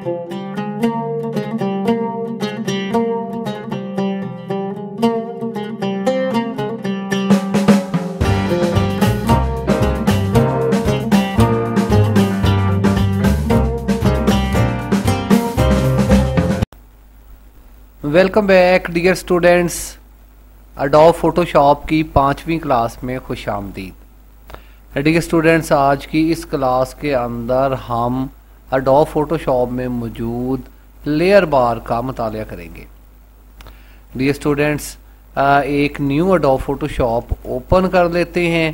Welcome back dear students. Adobe Photoshop की 5वीं class में खुशामदीद। डियर स्टूडेंट्स, आज की इस क्लास के अंदर हम एडोब फोटोशॉप में मौजूद लेयर बार का मुतालिया करेंगे। डियर स्टूडेंट्स, एक न्यू एडोब फोटोशॉप ओपन कर लेते हैं।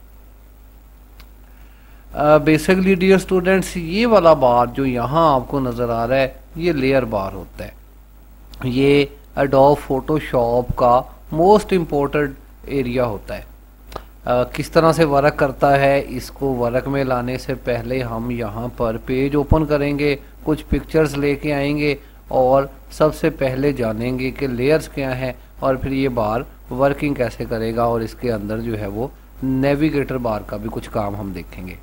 बेसिकली डियर स्टूडेंट्स, ये वाला बार जो यहाँ आपको नज़र आ रहा है ये लेयर बार होता है। ये एडोब फोटोशॉप का मोस्ट इम्पोर्टेंट एरिया होता है। किस तरह से वर्क करता है, इसको वर्क में लाने से पहले हम यहाँ पर पेज ओपन करेंगे, कुछ पिक्चर्स लेके आएंगे और सबसे पहले जानेंगे कि लेयर्स क्या हैं और फिर ये बार वर्किंग कैसे करेगा और इसके अंदर जो है वो नेविगेटर बार का भी कुछ काम हम देखेंगे।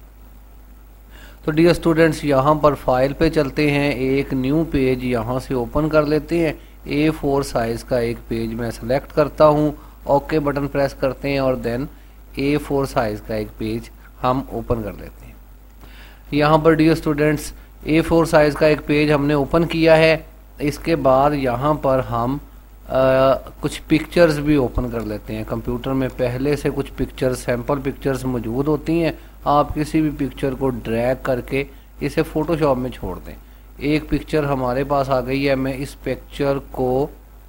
तो डियर स्टूडेंट्स, यहाँ पर फाइल पे चलते हैं, एक न्यू पेज यहाँ से ओपन कर लेते हैं। A4 साइज़ का एक पेज मैं सेलेक्ट करता हूँ, ओके बटन प्रेस करते हैं और देन A4 साइज़ का एक पेज हम ओपन कर लेते हैं। यहाँ पर डियर स्टूडेंट्स A4 साइज़ का एक पेज हमने ओपन किया है। इसके बाद यहाँ पर हम कुछ पिक्चर्स भी ओपन कर लेते हैं। कंप्यूटर में पहले से कुछ पिक्चर्स, सैम्पल पिक्चर्स मौजूद होती हैं। आप किसी भी पिक्चर को ड्रैग करके इसे फोटोशॉप में छोड़ दें। एक पिक्चर हमारे पास आ गई है, मैं इस पिक्चर को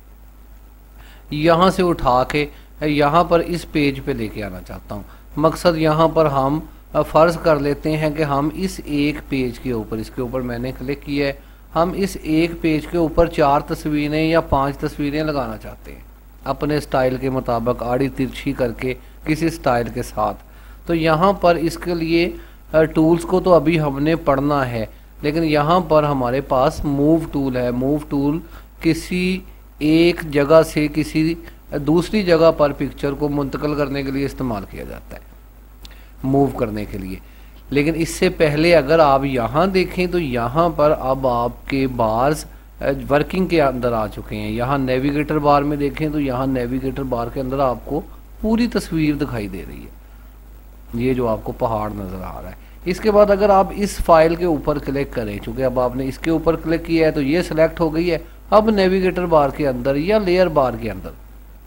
यहाँ से उठा के यहाँ पर इस पेज पे लेके आना चाहता हूँ। मकसद यहाँ पर हम फ़र्ज़ कर लेते हैं कि हम इस एक पेज के ऊपर, इसके ऊपर मैंने क्लिक किया है, हम इस एक पेज के ऊपर 4 तस्वीरें या 5 तस्वीरें लगाना चाहते हैं अपने स्टाइल के मुताबिक, आड़ी तिरछी करके किसी स्टाइल के साथ। तो यहाँ पर इसके लिए टूल्स को तो अभी हमने पढ़ना है, लेकिन यहाँ पर हमारे पास मूव टूल है। मूव टूल किसी एक जगह से किसी दूसरी जगह पर पिक्चर को मुंतकिल करने के लिए इस्तेमाल किया जाता है, मूव करने के लिए। लेकिन इससे पहले अगर आप यहाँ देखें तो यहाँ पर अब आपके बार्स वर्किंग के अंदर आ चुके हैं। यहाँ नेविगेटर बार में देखें तो यहाँ नेविगेटर बार के अंदर आपको पूरी तस्वीर दिखाई दे रही है, ये जो आपको पहाड़ नज़र आ रहा है। इसके बाद अगर आप इस फाइल के ऊपर क्लिक करें, चूँकि अब आपने इसके ऊपर क्लिक किया है तो ये सिलेक्ट हो गई है। अब नेविगेटर बार के अंदर या लेयर बार के अंदर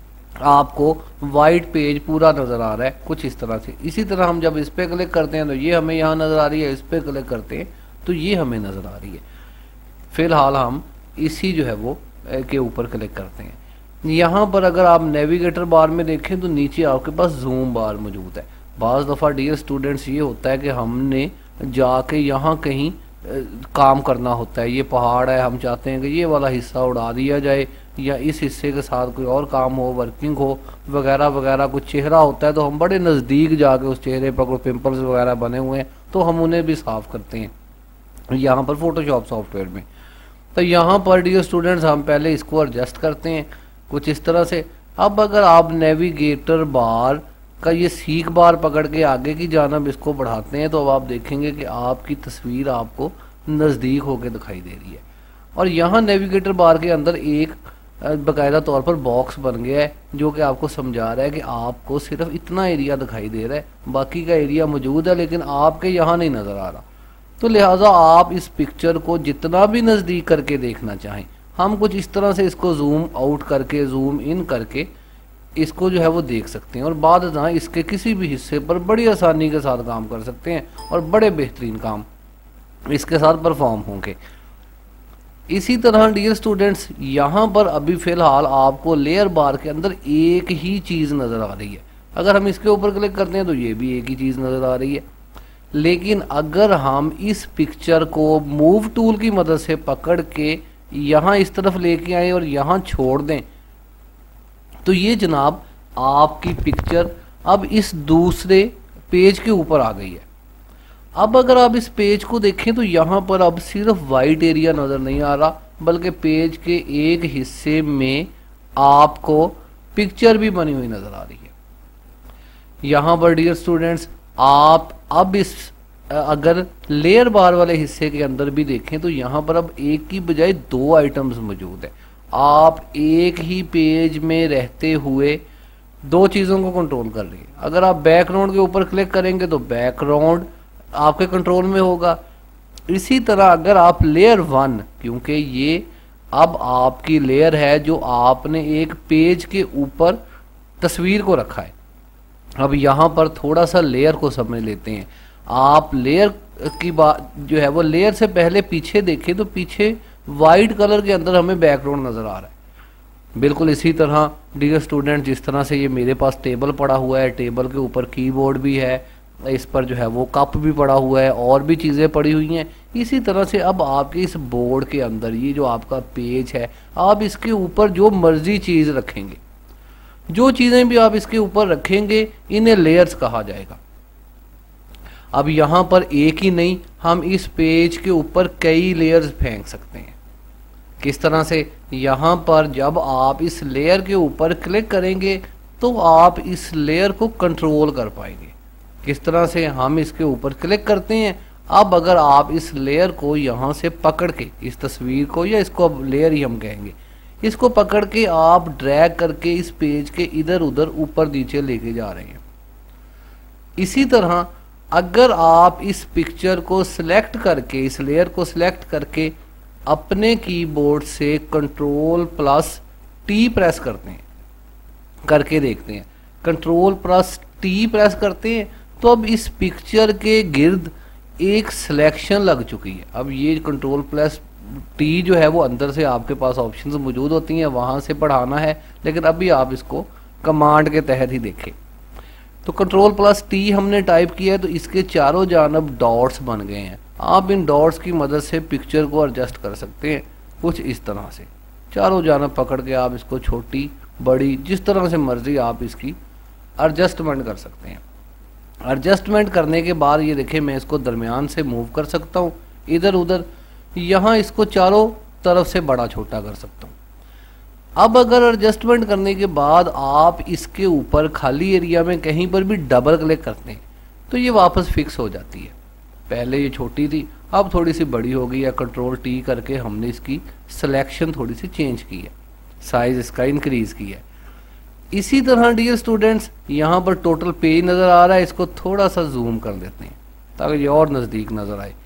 आपको वाइट पेज पूरा नज़र आ रहा है, कुछ इस तरह से। इसी तरह हम जब इस पर क्लिक करते हैं तो ये हमें यहाँ नज़र आ रही है, इस पर क्लिक करते हैं तो ये हमें नज़र आ रही है। फ़िलहाल हम इसी जो है वो के ऊपर क्लिक करते हैं। यहाँ पर अगर आप नेविगेटर बार में देखें तो नीचे आपके पास जूम बार मौजूद है। बाज़ दफ़ा डियर स्टूडेंट्स ये होता है कि हमने जाके यहाँ कहीं काम करना होता है, ये पहाड़ है, हम चाहते हैं कि ये वाला हिस्सा उड़ा दिया जाए या इस हिस्से के साथ कोई और काम हो, वर्किंग हो वगैरह वगैरह। कुछ चेहरा होता है तो हम बड़े नज़दीक जाके उस चेहरे पर कोई पिंपल्स वगैरह बने हुए हैं तो हम उन्हें भी साफ़ करते हैं यहाँ पर फोटोशॉप सॉफ्टवेयर में। तो यहाँ पर डियर स्टूडेंट्स हम पहले इसको एडजस्ट करते हैं कुछ इस तरह से। अब अगर आप नेविगेटर बार का ये सीख बार पकड़ के आगे की जानब इसको बढ़ाते हैं तो अब आप देखेंगे कि आपकी तस्वीर आपको नज़दीक होकर दिखाई दे रही है। और यहाँ नेविगेटर बार के अंदर एक बाकायदा तौर पर बॉक्स बन गया है जो कि आपको समझा रहा है कि आपको सिर्फ इतना एरिया दिखाई दे रहा है, बाकी का एरिया मौजूद है लेकिन आपके यहाँ नहीं नज़र आ रहा। तो लिहाजा आप इस पिक्चर को जितना भी नज़दीक करके देखना चाहें, हम कुछ इस तरह से इसको जूम आउट करके जूम इन करके इसको जो है वो देख सकते हैं और बाद में इसके किसी भी हिस्से पर बड़ी आसानी के साथ काम कर सकते हैं और बड़े बेहतरीन काम इसके साथ परफॉर्म होंगे। इसी तरह डियर स्टूडेंट्स, यहाँ पर अभी फ़िलहाल आपको लेयर बार के अंदर एक ही चीज़ नज़र आ रही है। अगर हम इसके ऊपर क्लिक करते हैं तो ये भी एक ही चीज़ नज़र आ रही है। लेकिन अगर हम इस पिक्चर को मूव टूल की मदद से पकड़ के यहाँ इस तरफ लेके आए और यहाँ छोड़ दें तो ये जनाब आपकी पिक्चर अब इस दूसरे पेज के ऊपर आ गई है। अब अगर आप इस पेज को देखें तो यहाँ पर अब सिर्फ वाइट एरिया नज़र नहीं आ रहा, बल्कि पेज के एक हिस्से में आपको पिक्चर भी बनी हुई नज़र आ रही है। यहाँ पर डियर स्टूडेंट्स, आप अब इस अगर लेयर बार वाले हिस्से के अंदर भी देखें तो यहाँ पर अब एक की बजाय दो आइटम्स मौजूद है। आप एक ही पेज में रहते हुए दो चीज़ों को कंट्रोल कर रही है। अगर आप बैकग्राउंड के ऊपर क्लिक करेंगे तो बैकग्राउंड आपके कंट्रोल में होगा। इसी तरह अगर आप लेयर 1, क्योंकि ये अब आपकी लेयर है जो आपने एक पेज के ऊपर तस्वीर को रखा है। अब यहाँ पर थोड़ा सा लेयर को समझ लेते हैं। आप लेयर की बात जो है वो लेयर से पहले पीछे देखें तो पीछे वाइट कलर के अंदर हमें बैकग्राउंड नज़र आ रहा है। बिल्कुल इसी तरह डियर स्टूडेंट, जिस तरह से ये मेरे पास टेबल पड़ा हुआ है, टेबल के ऊपर कीबोर्ड भी है, इस पर जो है वो कप भी पड़ा हुआ है और भी चीज़ें पड़ी हुई हैं। इसी तरह से अब आपके इस बोर्ड के अंदर ये जो आपका पेज है, आप इसके ऊपर जो मर्जी चीज़ रखेंगे, जो चीज़ें भी आप इसके ऊपर रखेंगे, इन्हें लेयर्स कहा जाएगा। अब यहाँ पर एक ही नहीं, हम इस पेज के ऊपर कई लेयर्स फेंक सकते हैं। किस तरह से? यहाँ पर जब आप इस लेयर के ऊपर क्लिक करेंगे तो आप इस लेयर को कंट्रोल कर पाएंगे। किस तरह से? हम इसके ऊपर क्लिक करते हैं। अब अगर आप इस लेयर को यहाँ से पकड़ के, इस तस्वीर को, या इसको अब लेयर ही हम कहेंगे, इसको पकड़ के आप ड्रैग करके इस पेज के इधर उधर ऊपर नीचे लेके जा रहे हैं। इसी तरह अगर आप इस पिक्चर को सिलेक्ट करके, इस लेयर को सिलेक्ट करके अपने कीबोर्ड से Ctrl+T प्रेस करते हैं, करके देखते हैं, Ctrl+T प्रेस करते हैं तो अब इस पिक्चर के गिर्द एक सिलेक्शन लग चुकी है। अब ये Ctrl+T जो है वो अंदर से आपके पास ऑप्शंस मौजूद होती हैं, वहाँ से बढ़ाना है, लेकिन अभी आप इसको कमांड के तहत ही देखें। तो Ctrl+T हमने टाइप किया है तो इसके चारों जानब डॉट्स बन गए हैं। आप इन डॉट्स की मदद से पिक्चर को एडजस्ट कर सकते हैं कुछ इस तरह से। चारों जानब पकड़ के आप इसको छोटी बड़ी जिस तरह से मर्जी आप इसकी एडजस्टमेंट कर सकते हैं। एडजस्टमेंट करने के बाद ये देखें, मैं इसको दरमियान से मूव कर सकता हूँ इधर उधर, यहाँ इसको चारों तरफ से बड़ा छोटा कर सकता हूँ। अब अगर एडजस्टमेंट करने के बाद आप इसके ऊपर खाली एरिया में कहीं पर भी डबल क्लिक करते हैं तो ये वापस फिक्स हो जाती है। पहले ये छोटी थी, अब थोड़ी सी बड़ी हो गई है। Ctrl+T करके हमने इसकी सिलेक्शन थोड़ी सी चेंज की है, साइज इसका इंक्रीज की है। इसी तरह डियर स्टूडेंट्स, यहाँ पर टोटल पेज नज़र आ रहा है, इसको थोड़ा सा जूम कर देते हैं ताकि ये और नज़दीक नज़र आए।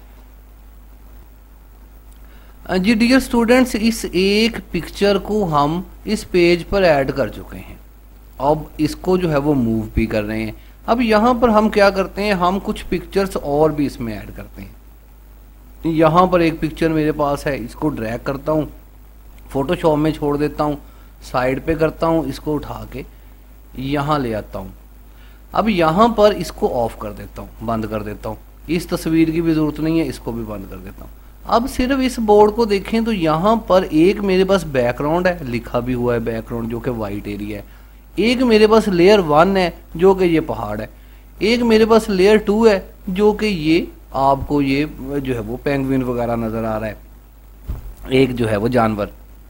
जी डियर स्टूडेंट्स, इस एक पिक्चर को हम इस पेज पर ऐड कर चुके हैं। अब इसको जो है वो मूव भी कर रहे हैं। अब यहाँ पर हम क्या करते हैं, हम कुछ पिक्चर्स और भी इसमें ऐड करते हैं। यहाँ पर एक पिक्चर मेरे पास है, इसको ड्रैग करता हूँ, फोटोशॉप में छोड़ देता हूँ, साइड पे करता हूँ, इसको उठा के यहाँ ले आता हूँ। अब यहाँ पर इसको ऑफ कर देता हूँ, बंद कर देता हूँ। इस तस्वीर की भी ज़रूरत नहीं है, इसको भी बंद कर देता हूँ। अब सिर्फ इस बोर्ड को देखें तो यहाँ पर एक मेरे पास बैकग्राउंड है, लिखा भी हुआ है बैकग्राउंड, जो कि वाइट एरिया है। एक मेरे पास लेयर 1 है जो कि ये पहाड़ है। एक मेरे पास लेयर 2 है जो कि ये आपको ये जो है वो पेंगुइन वगैरह नज़र आ रहा है, एक जो है वो जानवर।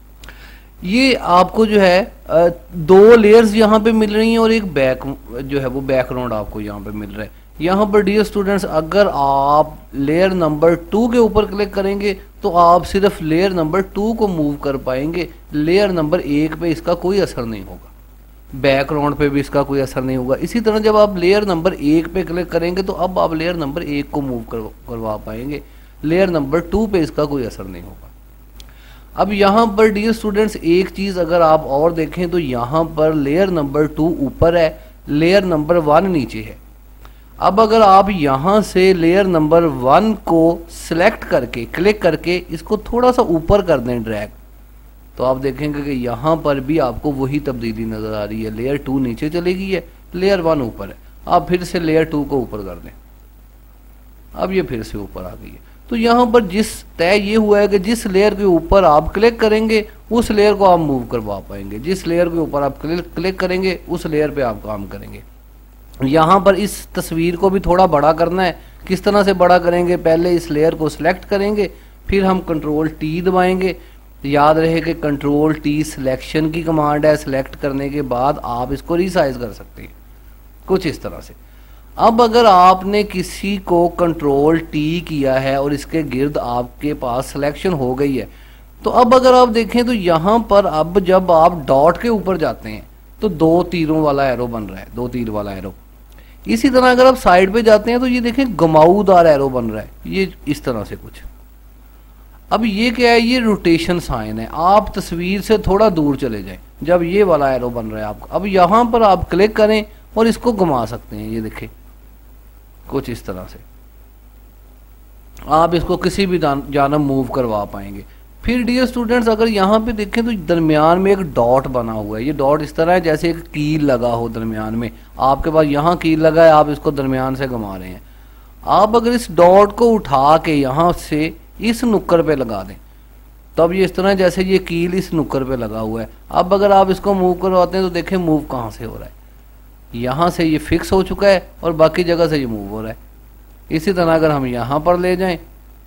ये आपको जो है दो लेयर्स यहाँ पे मिल रही हैं और एक बैक जो है वो बैकग्राउंड आपको यहाँ पे मिल रहा है। यहाँ पर डियर स्टूडेंट्स, अगर आप लेयर नंबर 2 के ऊपर क्लिक करेंगे तो आप सिर्फ लेयर नंबर 2 को मूव कर पाएंगे। लेयर नंबर 1 पे इसका कोई असर नहीं होगा, बैकग्राउंड पे भी इसका कोई असर नहीं होगा। इसी तरह जब आप लेयर नंबर 1 पे क्लिक करेंगे तो अब आप लेयर नंबर 1 को मूव करवा पाएंगे, लेयर नंबर 2 पे इसका कोई असर नहीं होगा। अब यहाँ पर डियर स्टूडेंट्स एक चीज़ अगर आप और देखें तो यहाँ पर लेयर नंबर 2 ऊपर है, लेयर नंबर 1 नीचे है। अब अगर आप यहाँ से लेयर नंबर 1 को सिलेक्ट करके क्लिक करके इसको थोड़ा सा ऊपर कर दें ड्रैग, तो आप देखेंगे कि यहाँ पर भी आपको वही तब्दीली नज़र आ रही है। लेयर 2 नीचे चली गई है, लेयर 1 ऊपर है। आप फिर से लेयर 2 को ऊपर कर दें, अब ये फिर से ऊपर आ गई है। तो यहाँ पर जिस तय ये हुआ है कि जिस लेयर के ऊपर आप क्लिक करेंगे उस लेयर को आप मूव करवा पाएंगे, जिस लेयर के ऊपर आप क्लिक करेंगे उस लेयर पे आप काम करेंगे। यहाँ पर इस तस्वीर को भी थोड़ा बड़ा करना है। किस तरह से बड़ा करेंगे, पहले इस लेयर को सिलेक्ट करेंगे, फिर हम Ctrl+T दबाएंगे। याद रहे कि Ctrl+T सिलेक्शन की कमांड है, सिलेक्ट करने के बाद आप इसको रिसाइज कर सकते हैं कुछ इस तरह से। अब अगर आपने किसी को कंट्रोल टी किया है और इसके गिर्द आपके पास सिलेक्शन हो गई है, तो अब अगर आप देखें तो यहाँ पर अब जब आप डॉट के ऊपर जाते हैं तो 2 तीरों वाला एरो बन रहा है, 2 तीर वाला एरो। इसी तरह अगर आप साइड पे जाते हैं तो ये देखें घुमाऊदार एरो बन रहा है, ये इस तरह से कुछ। अब ये क्या है, ये रोटेशन साइन है। आप तस्वीर से थोड़ा दूर चले जाएं जब ये वाला एरो बन रहा है आपका। अब यहाँ पर आप क्लिक करें और इसको घुमा सकते हैं, ये देखें कुछ इस तरह से आप इसको किसी भी जानब मूव करवा पाएंगे। फिर डियर स्टूडेंट्स अगर यहाँ पे देखें तो दरमियान में एक डॉट बना हुआ है। ये डॉट इस तरह है जैसे एक कील लगा हो दरमियान में, आपके पास यहाँ कील लगा है, आप इसको दरमियान से घुमा रहे हैं। आप अगर इस डॉट को उठा के यहाँ से इस नुक्कर पे लगा दें तब ये इस तरह जैसे ये कील इस नुक्कर पे लगा हुआ है। अब अगर आप इसको मूव करवाते हैं तो देखें मूव कहाँ से हो रहा है, यहाँ से ये फिक्स हो चुका है और बाकी जगह से ये मूव हो रहा है। इसी तरह अगर हम यहाँ पर ले जाएं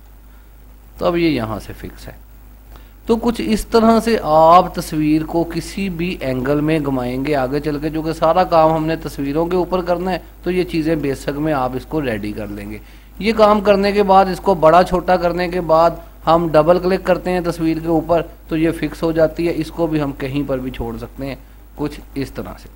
तो अब ये यहाँ से फिक्स है। तो कुछ इस तरह से आप तस्वीर को किसी भी एंगल में घुमाएंगे आगे चल के, जो कि सारा काम हमने तस्वीरों के ऊपर करना है, तो ये चीज़ें बेसिक में आप इसको रेडी कर लेंगे। ये काम करने के बाद इसको बड़ा छोटा करने के बाद हम डबल क्लिक करते हैं तस्वीर के ऊपर तो ये फिक्स हो जाती है। इसको भी हम कहीं पर भी छोड़ सकते हैं, कुछ इस तरह से।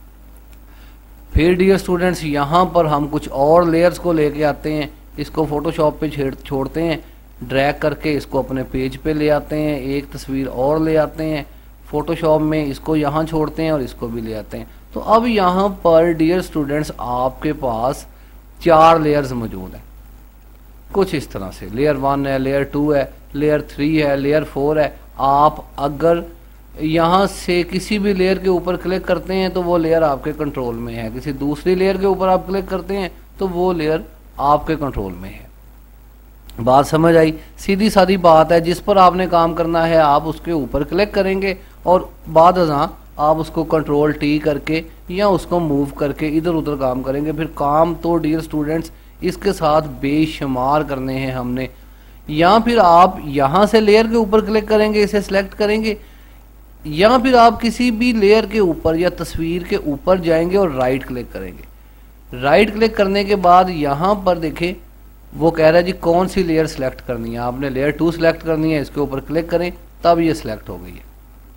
फिर डियर स्टूडेंट्स यहाँ पर हम कुछ और लेयर्स को लेके आते हैं, इसको फोटोशॉप पे छोड़ते हैं, ड्रैग करके इसको अपने पेज पे ले आते हैं, एक तस्वीर और ले आते हैं फोटोशॉप में, इसको यहाँ छोड़ते हैं और इसको भी ले आते हैं। तो अब यहाँ पर डियर स्टूडेंट्स आपके पास 4 लेयर्स मौजूद हैं, कुछ इस तरह से। लेयर 1 है, लेयर 2 है, लेयर 3 है, लेयर 4 है। आप अगर यहाँ से किसी भी लेयर के ऊपर क्लिक करते हैं तो वो लेयर आपके कंट्रोल में है, किसी दूसरी लेयर के ऊपर आप क्लिक करते हैं तो वो लेयर आपके कंट्रोल में है। बात समझ आई? सीधी सादी बात है, जिस पर आपने काम करना है आप उसके ऊपर क्लिक करेंगे और बाद आप उसको कंट्रोल टी करके या उसको मूव करके इधर उधर काम करेंगे। फिर काम तो डियर स्टूडेंट्स इसके साथ बेशुमार करने हैं हमने। या फिर आप यहाँ से लेयर के ऊपर क्लिक करेंगे, इसे सिलेक्ट करेंगे, या फिर आप किसी भी लेयर के ऊपर या तस्वीर के ऊपर जाएंगे और राइट क्लिक करेंगे। राइट क्लिक करने के बाद यहाँ पर देखें वो कह रहा है जी कौन सी लेयर सिलेक्ट करनी है। आपने लेयर 2 सिलेक्ट करनी है, इसके ऊपर क्लिक करें तब ये सिलेक्ट हो गई है।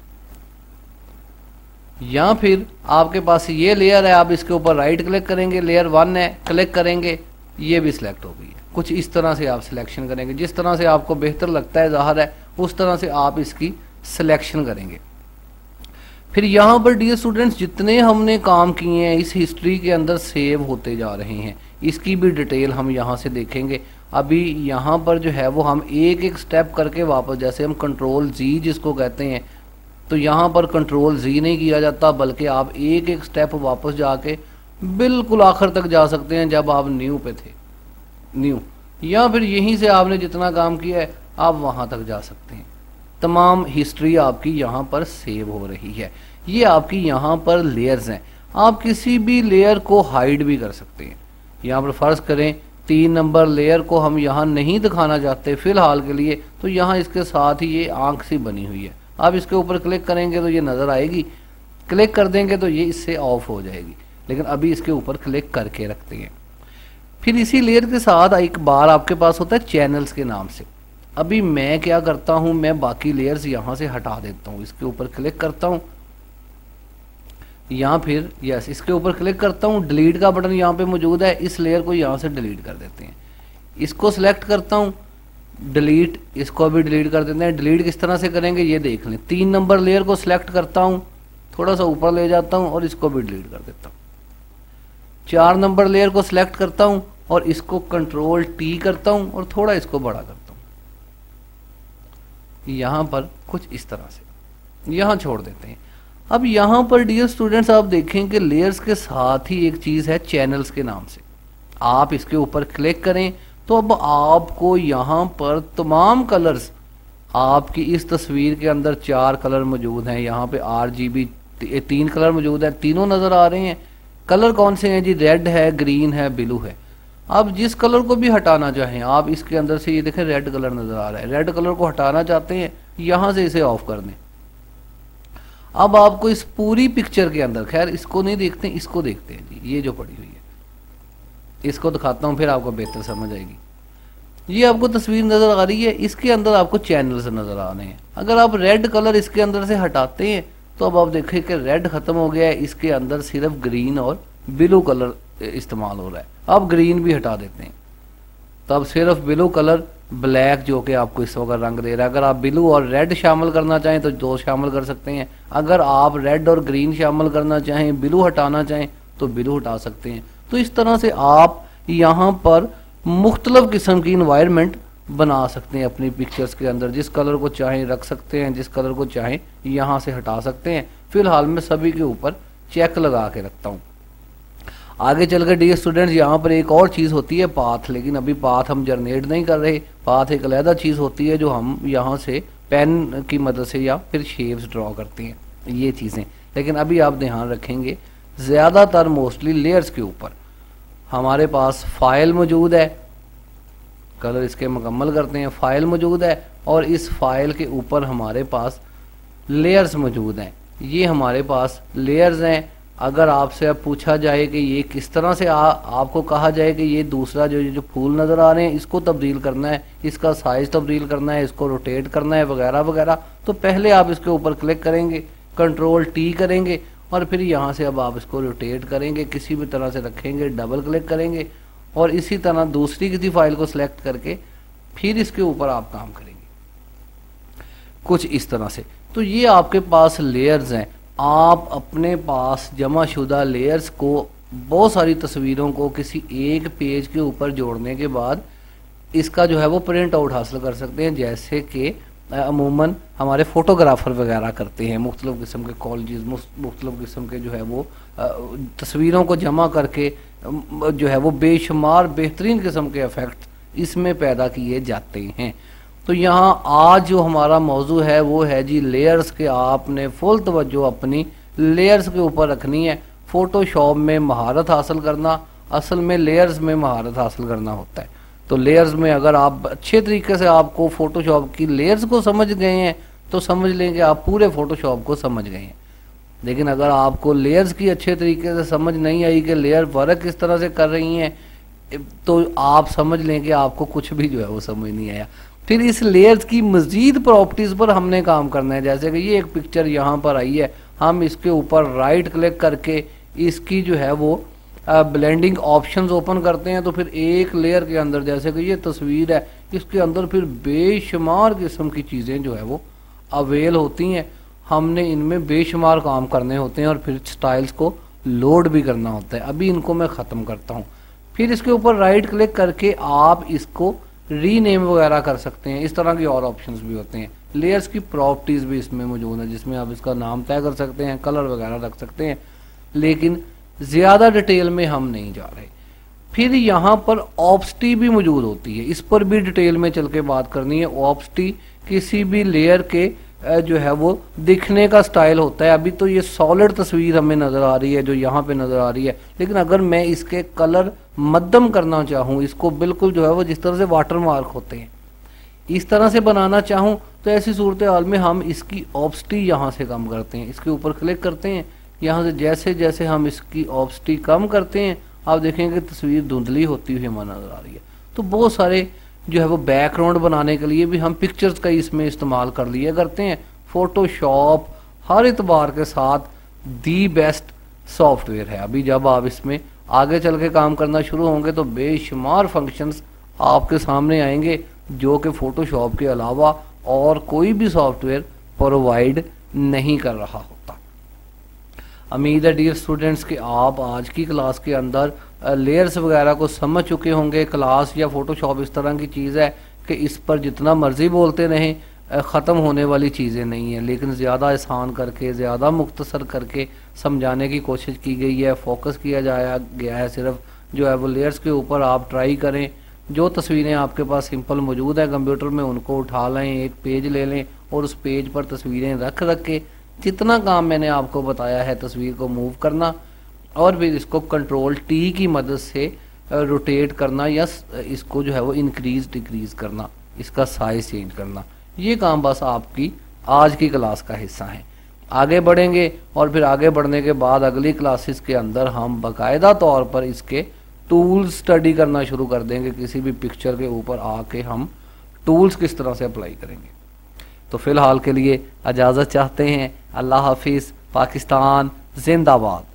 या फिर आपके पास ये लेयर है, आप इसके ऊपर राइट क्लिक करेंगे, लेयर 1 है, क्लिक करेंगे, ये भी सिलेक्ट हो गई है। कुछ इस तरह से आप सिलेक्शन करेंगे, जिस तरह से आपको बेहतर लगता है, ज़ाहिर है उस तरह से आप इसकी सिलेक्शन करेंगे। फिर यहाँ पर डियर स्टूडेंट्स जितने हमने काम किए हैं इस हिस्ट्री के अंदर सेव होते जा रहे हैं, इसकी भी डिटेल हम यहाँ से देखेंगे। अभी यहाँ पर जो है वो हम एक एक स्टेप करके वापस, जैसे हम कंट्रोल जी जिसको कहते हैं, तो यहाँ पर कंट्रोल जी नहीं किया जाता, बल्कि आप एक एक स्टेप वापस जाके बिल्कुल आखिर तक जा सकते हैं जब आप न्यू पे थे, न्यू, या फिर यहीं से आपने जितना काम किया है आप वहाँ तक जा सकते हैं। तमाम हिस्ट्री आपकी यहाँ पर सेव हो रही है। ये आपकी यहाँ पर लेयर्स हैं, आप किसी भी लेयर को हाइड भी कर सकते हैं। यहाँ पर फर्ज करें 3 नंबर लेयर को हम यहाँ नहीं दिखाना चाहते फिलहाल के लिए, तो यहाँ इसके साथ ही ये आंख सी बनी हुई है, आप इसके ऊपर क्लिक करेंगे तो ये नज़र आएगी, क्लिक कर देंगे तो ये इससे ऑफ हो जाएगी, लेकिन अभी इसके ऊपर क्लिक करके रखते हैं। फिर इसी लेयर के साथ एक बार आपके पास होता है चैनल्स के नाम से। अभी मैं क्या करता हूँ, मैं बाकी लेयर्स यहाँ से हटा देता हूँ, इसके ऊपर क्लिक करता हूँ, या फिर यस इसके ऊपर क्लिक करता हूँ, डिलीट का बटन यहाँ पे मौजूद है, इस लेयर को यहाँ से डिलीट कर देते हैं। इसको सिलेक्ट करता हूँ, डिलीट, इसको भी डिलीट कर देते हैं। डिलीट किस तरह से करेंगे ये देख लें। 3 नंबर लेयर को सिलेक्ट करता हूँ, थोड़ा सा ऊपर ले जाता हूँ और इसको भी डिलीट कर देता हूँ। 4 नंबर लेयर को सिलेक्ट करता हूँ और इसको कंट्रोल टी करता हूँ और थोड़ा इसको बड़ा करता हूँ, यहाँ पर कुछ इस तरह से यहाँ छोड़ देते हैं। अब यहाँ पर डियर स्टूडेंट्स आप देखें कि लेयर्स के साथ ही एक चीज़ है चैनल्स के नाम से। आप इसके ऊपर क्लिक करें तो अब आपको यहाँ पर तमाम कलर्स, आपकी इस तस्वीर के अंदर 4 कलर मौजूद हैं, यहाँ पे RGB 3 कलर मौजूद हैं, तीनों नज़र आ रहे हैं। कलर कौन से हैं जी? रेड है, ग्रीन है, ब्लू है। आप जिस कलर को भी हटाना चाहें, आप इसके अंदर से ये देखें रेड कलर नज़र आ रहा है, रेड कलर को हटाना चाहते हैं, यहाँ से इसे ऑफ कर दें। अब आपको इस पूरी पिक्चर के अंदर, खैर इसको नहीं देखते, इसको देखते हैं जी, ये जो पड़ी हुई है, इसको दिखाता हूँ, फिर आपको बेहतर समझ आएगी। ये आपको तस्वीर नज़र आ रही है, इसके अंदर आपको चैनल्स नज़र आ रहे हैं। अगर आप रेड कलर इसके अंदर से हटाते हैं तो अब आप देखें कि रेड ख़त्म हो गया है, इसके अंदर सिर्फ ग्रीन और ब्लू कलर इस्तेमाल हो रहा है। अब ग्रीन भी हटा देते हैं तो अब सिर्फ ब्लू कलर, ब्लैक जो कि आपको इस वक्त रंग दे रहा है। अगर आप ब्लू और रेड शामिल करना चाहें तो दो शामिल कर सकते हैं। अगर आप रेड और ग्रीन शामिल करना चाहें, ब्लू हटाना चाहें तो ब्लू हटा सकते हैं। तो इस तरह से आप यहाँ पर मुख्तलिफ किस्म की इन्वायरमेंट बना सकते हैं अपनी पिक्चर्स के अंदर। जिस कलर को चाहें रख सकते हैं, जिस कलर को चाहें यहाँ से हटा सकते हैं। फिलहाल मैं सभी के ऊपर चेक लगा के रखता हूँ। आगे चल कर डियर स्टूडेंट्स, यहाँ पर एक और चीज़ होती है पाथ, लेकिन अभी पाथ हम जनरेट नहीं कर रहे। पाथ एक अलहदा चीज़ होती है जो हम यहाँ से पेन की मदद से या फिर शेप्स ड्रॉ करते हैं, ये चीज़ें। लेकिन अभी आप ध्यान रखेंगे ज़्यादातर मोस्टली लेयर्स के ऊपर हमारे पास फाइल मौजूद है। कलर इसके मुकम्मल करते हैं, फाइल मौजूद है और इस फाइल के ऊपर हमारे पास लेयर्स मौजूद हैं। ये हमारे पास लेयर्स हैं। अगर आपसे अब पूछा जाए कि ये किस तरह से आपको कहा जाए कि ये दूसरा जो फूल नज़र आ रहे हैं इसको तब्दील करना है, इसका साइज़ तब्दील करना है, इसको रोटेट करना है वगैरह वगैरह, तो पहले आप इसके ऊपर क्लिक करेंगे, कंट्रोल टी करेंगे और फिर यहाँ से अब आप इसको रोटेट करेंगे, किसी भी तरह से रखेंगे, डबल क्लिक करेंगे और इसी तरह दूसरी किसी फाइल को सिलेक्ट करके फिर इसके ऊपर आप काम करेंगे कुछ इस तरह से। तो ये आपके पास लेयर्स हैं। आप अपने पास जमाशुदा लेयर्स को, बहुत सारी तस्वीरों को किसी एक पेज के ऊपर जोड़ने के बाद इसका जो है वो प्रिंट आउट हासिल कर सकते हैं, जैसे कि अमूमन हमारे फोटोग्राफर वगैरह करते हैं। मुख्तलिफ किस्म के कॉलेजेस, मुख्तलिफ किस्म के जो है वो तस्वीरों को जमा करके जो है वो बेशुमार बेहतरीन किस्म के इफ़ेक्ट इसमें पैदा किए जाते हैं। तो यहाँ आज जो हमारा मौजू है वो है जी लेयर्स के। आपने फुल तवज्जो अपनी लेयर्स के ऊपर रखनी है। फ़ोटोशॉप में महारत हासिल करना असल में लेयर्स में महारत हासिल करना होता है। तो लेयर्स में अगर आप अच्छे तरीके से आपको फ़ोटोशॉप की लेयर्स को समझ गए हैं तो समझ लें कि आप पूरे फ़ोटोशॉप को समझ गए हैं। लेकिन अगर आपको लेयर्स की अच्छे तरीके से समझ नहीं आई कि लेयर वर्क किस तरह से कर रही हैं तो आप समझ लें कि आपको कुछ भी जो है वो समझ नहीं आया। फिर इस लेयर्स की मज़ीद प्रॉपर्टीज़ पर हमने काम करना है। जैसे कि ये एक पिक्चर यहाँ पर आई है, हम इसके ऊपर राइट क्लिक करके इसकी जो है वो ब्लेंडिंग ऑप्शंस ओपन करते हैं। तो फिर एक लेयर के अंदर जैसे कि ये तस्वीर है, इसके अंदर फिर बेशुमार किस्म की चीज़ें जो है वो अवेल होती हैं। हमने इनमें बेशुमार काम करने होते हैं और फिर स्टाइल्स को लोड भी करना होता है। अभी इनको मैं ख़त्म करता हूँ। फिर इसके ऊपर राइट क्लिक करके आप इसको रीनेम वगैरह कर सकते हैं। इस तरह के और ऑप्शंस भी होते हैं। लेयर्स की प्रॉपर्टीज़ भी इसमें मौजूद है जिसमें आप इसका नाम तय कर सकते हैं, कलर वगैरह रख सकते हैं, लेकिन ज़्यादा डिटेल में हम नहीं जा रहे। फिर यहाँ पर ऑप्सिटी भी मौजूद होती है, इस पर भी डिटेल में चल के बात करनी है। ऑप्सिटी किसी भी लेयर के जो है वो दिखने का स्टाइल होता है। अभी तो ये सॉलिड तस्वीर हमें नज़र आ रही है जो यहाँ पे नज़र आ रही है, लेकिन अगर मैं इसके कलर मध्यम करना चाहूँ, इसको बिल्कुल जो है वो जिस तरह से वाटर मार्क होते हैं इस तरह से बनाना चाहूँ, तो ऐसी सूरत हाल में हम इसकी ऑप्सिटी यहाँ से कम करते हैं। इसके ऊपर क्लिक करते हैं, यहाँ से जैसे जैसे हम इसकी ऑप्सिटी कम करते हैं आप देखेंगे तस्वीर धुंधली होती हुई हमें नज़र आ रही है। तो बहुत सारे जो है वो बैकग्राउंड बनाने के लिए भी हम पिक्चर्स का इसमें इस्तेमाल कर लिया करते हैं। फ़ोटोशॉप हर एतबार के साथ दी बेस्ट सॉफ्टवेयर है। अभी जब आप इसमें आगे चल के काम करना शुरू होंगे तो बेशुमार फंक्शंस आपके सामने आएंगे जो कि फ़ोटोशॉप के अलावा और कोई भी सॉफ्टवेयर प्रोवाइड नहीं कर रहा होता। उम्मीद है डियर स्टूडेंट्स कि आप आज की क्लास के अंदर लेयर्स वगैरह को समझ चुके होंगे। क्लास या फ़ोटोशॉप इस तरह की चीज़ है कि इस पर जितना मर्ज़ी बोलते रहें ख़त्म होने वाली चीज़ें नहीं हैं, लेकिन ज़्यादा आसान करके, ज़्यादा मुख्तसर करके समझाने की कोशिश की गई है। फोकस किया जाया गया है सिर्फ जो है वो लेयर्स के ऊपर। आप ट्राई करें, जो तस्वीरें आपके पास सिंपल मौजूद हैं कंप्यूटर में उनको उठा लें, एक पेज ले लें और उस पेज पर तस्वीरें रख रख के जितना काम मैंने आपको बताया है तस्वीर को मूव करना और फिर इसको कंट्रोल टी की मदद से रोटेट करना या इसको जो है वो इंक्रीज डिक्रीज करना, इसका साइज चेंज करना, ये काम बस आपकी आज की क्लास का हिस्सा है। आगे बढ़ेंगे और फिर आगे बढ़ने के बाद अगली क्लासेस के अंदर हम बाकायदा तौर पर इसके टूल्स स्टडी करना शुरू कर देंगे, किसी भी पिक्चर के ऊपर आके हम टूल्स किस तरह से अप्लाई करेंगे। तो फिलहाल के लिए इजाज़त चाहते हैं। अल्लाह हाफिज़। पाकिस्तान जिंदाबाद।